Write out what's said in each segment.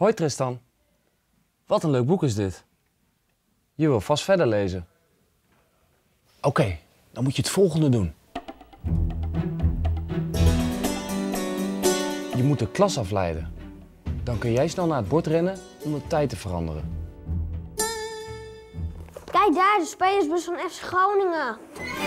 Hoi Tristan. Wat een leuk boek is dit. Je wil vast verder lezen. Oké, dan moet je het volgende doen. Je moet de klas afleiden. Dan kun jij snel naar het bord rennen om de tijd te veranderen. Kijk daar, de spelersbus van FC Groningen.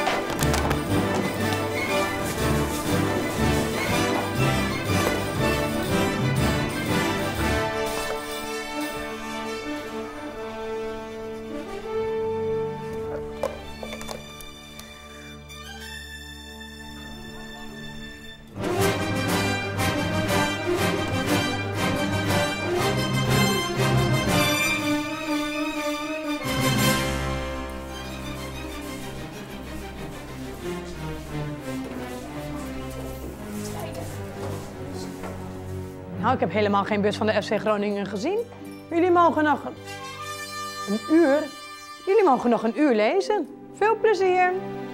Nou, ik heb helemaal geen bus van de FC Groningen gezien. Jullie mogen nog een uur. Jullie mogen nog een uur lezen. Veel plezier.